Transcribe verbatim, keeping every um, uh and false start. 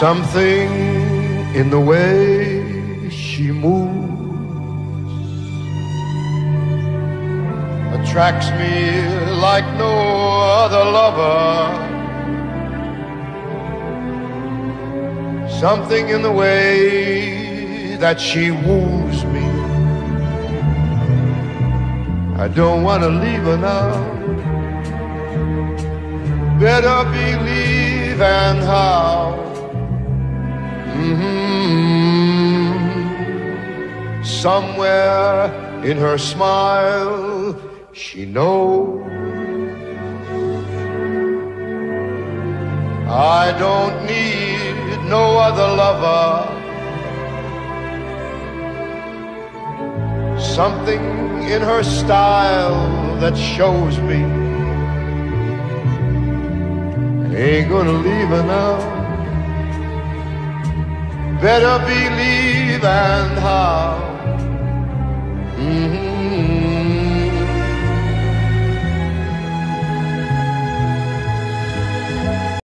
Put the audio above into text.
Something in the way she moves attracts me like no other lover. Something in the way that she woos me. I don't want to leave her now. Better believe and how. Mm-hmm. Somewhere in her smile she knows I don't need no other lover. Something in her style that shows me I ain't gonna leave her now. Better believe and how.